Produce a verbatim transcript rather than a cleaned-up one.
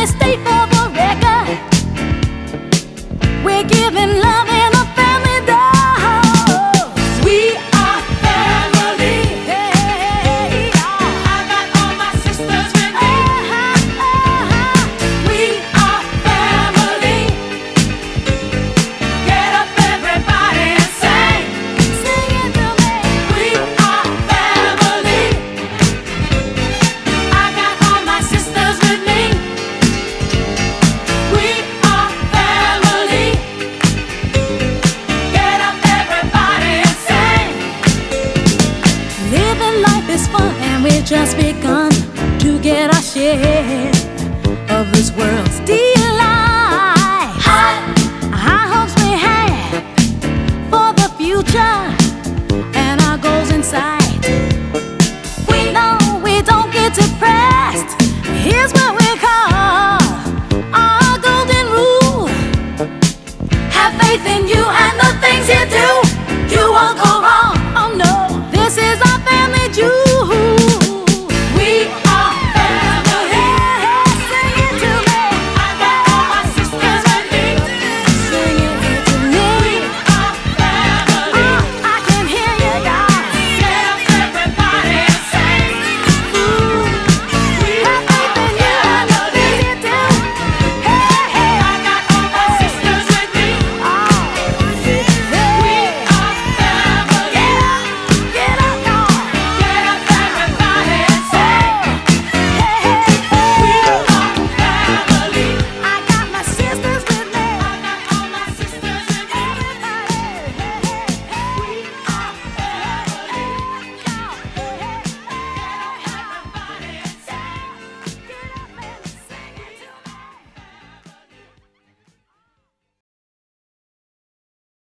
me state for the record, we're giving love in a family dose. We are family. Hey, I got all my sisters with me. We are family. Get up everybody and sing. Sing it to me. We are family. I got all my sisters with me. We are family. Get up everybody and sing. Living life is fun and we just begun to get our share of this world's delight. High, high hopes we have for the future and our goals in sight. We know we don't get depressed. Here's what